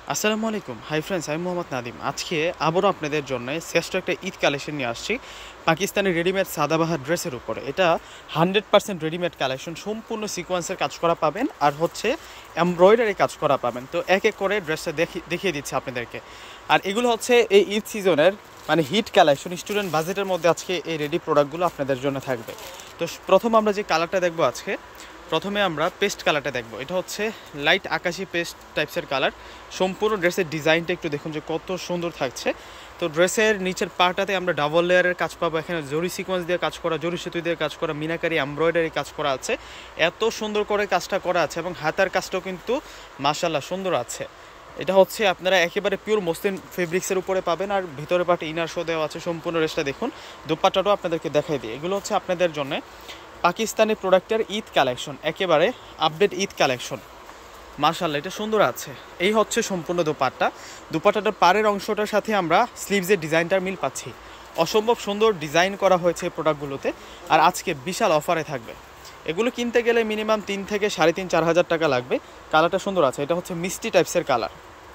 আসসালামু আলাইকুম। Hi friends, আমি মোহাম্মদ নাদিম। আজকে আবারও আপনাদের জন্য শ্রেষ্ঠ একটা ঈদ কালেকশন নিয়ে আসছি পাকিস্তানি রেডিমেড সাদাবাহার ড্রেসের উপরে। এটা 100% রেডিমেড কালেকশন, সম্পূর্ণ সিকোয়েন্সের কাজ করা পাবেন আর হচ্ছে এমব্রয়ডারি কাজ করা পাবেন। তো এক এক করে ড্রেসটা দেখিয়ে দিচ্ছি আপনাদেরকে। আর এগুলো হচ্ছে এই ঈদ সিজনের মানে হিট কালেকশন, স্টুডেন্ট বাজেটের মধ্যে আজকে এই রেডি প্রোডাক্টগুলো আপনাদের জন্য থাকবে। তো প্রথম আমরা যে কালারটা দেখবো আজকে, প্রথমে আমরা পেস্ট কালারটা দেখব। এটা হচ্ছে লাইট আকাশি পেস্ট টাইপসের কালার। সম্পূর্ণ ড্রেসের ডিজাইনটা একটু দেখুন যে কত সুন্দর থাকছে। তো ড্রেসের নিচের পার্টটাতে আমরা ডাবল লেয়ারের কাজ পাবো। এখানে জরি সিকোয়েন্স দিয়ে কাজ করা, জরি সুতো দিয়ে কাজ করা, মিনাকারি এমব্রয়ডারি কাজ করা আছে। এত সুন্দর করে কাজটা করা আছে এবং হাতার কাজটাও কিন্তু মাশাআল্লাহ সুন্দর আছে। এটা হচ্ছে আপনারা একেবারে পিওর মসলিন ফেব্রিক্সের উপরে পাবেন আর ভিতরে পার্টে ইনার শো দেওয়া আছে। সম্পূর্ণ ড্রেসটা দেখুন, দোপাট্টাটাও আপনাদেরকে দেখাই দিই। এগুলো হচ্ছে আপনাদের জন্য পাকিস্তানি প্রোডাক্টের ঈদ কালেকশন, একেবারে আপডেট ঈদ কালেকশন। মাশাআল্লাহ এটা সুন্দর আছে। এই হচ্ছে সম্পূর্ণ দুপাট্টাটার পাড়ের অংশটার সাথে আমরা স্লিভসের ডিজাইনটার মিল পাচ্ছি। অসম্ভব সুন্দর ডিজাইন করা হয়েছে এই প্রোডাক্টগুলোতে। আর আজকে বিশাল অফারে থাকবে। এগুলো কিনতে গেলে মিনিমাম 3 থেকে 3.5-4 হাজার টাকা লাগবে। কালারটা সুন্দর আছে। এটা হচ্ছে মিষ্টি টাইপসের কালার।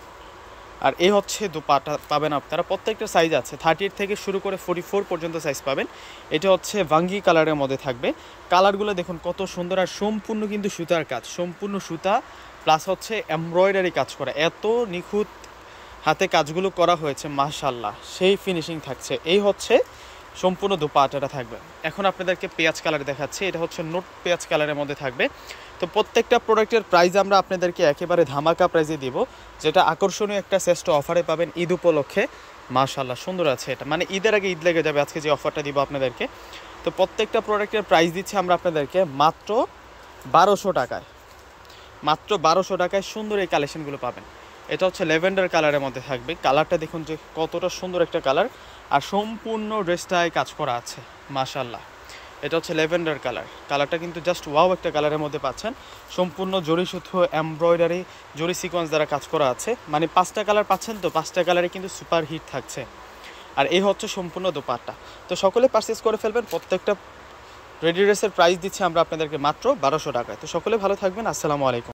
আর এই হচ্ছে দুপাট্টা পাবেন আপনারা। প্রত্যেকটা সাইজ আছে, 38 থেকে শুরু করে 44 পর্যন্ত সাইজ পাবেন। এটা হচ্ছে ভাঙ্গি কালারের মধ্যে থাকবে। কালারগুলো দেখুন কত সুন্দর আর সম্পূর্ণ কিন্তু সুতার কাজ, সম্পূর্ণ সুতা প্লাস হচ্ছে এমব্রয়ডারি কাজ করা। এত নিখুঁত হাতে কাজগুলো করা হয়েছে, মাশাআল্লাহ সেই ফিনিশিং থাকছে। এই হচ্ছে সম্পূর্ণ দুপাট্টাটা থাকবে। এখন আপনাদেরকে পেঁয়াজ কালার দেখাচ্ছি। এটা হচ্ছে নোট পেঁয়াজ কালারের মধ্যে থাকবে। তো প্রত্যেকটা প্রোডাক্টের প্রাইস আমরা আপনাদেরকে একেবারে ধামাকা প্রাইসে দিব, যেটা আকর্ষণীয় একটা শ্রেষ্ঠ অফারে পাবেন ঈদ উপলক্ষে। মাশাআল্লাহ সুন্দর আছে এটা, মানে ঈদের আগে ঈদ লেগে যাবে আজকে যে অফারটা দিব আপনাদেরকে। তো প্রত্যেকটা প্রোডাক্টের প্রাইস দিচ্ছি আমরা আপনাদেরকে মাত্র 1200 টাকায়। মাত্র 1200 টাকায় সুন্দর এই কালেকশনগুলো পাবেন। এটা হচ্ছে ল্যাভেন্ডার কালারের মধ্যে থাকবে। কালারটা দেখুন যে কতটা সুন্দর একটা কালার আর সম্পূর্ণ ড্রেসটায় কাজ করা আছে মাশাআল্লাহ। এটা হচ্ছে ল্যাভেন্ডার কালার। কালারটা কিন্তু জাস্ট ওয়াও একটা কালারের মধ্যে পাচ্ছেন। সম্পূর্ণ জরি সুতো এমব্রয়ডারি জরি সিকোয়েন্স দ্বারা কাজ করা আছে। মানে 5টা কালার পাচ্ছেন, তো 5টা কালারে কিন্তু সুপার হিট থাকছে। আর এই হচ্ছে সম্পূর্ণ দোপাট্টা। তো সকলে পারচেস করে ফেলবেন। প্রত্যেকটা রেডি ড্রেসের প্রাইস দিচ্ছি আমরা আপনাদেরকে মাত্র 1200 টাকায়। তো সকলে ভালো থাকবেন। আসসালামু আলাইকুম।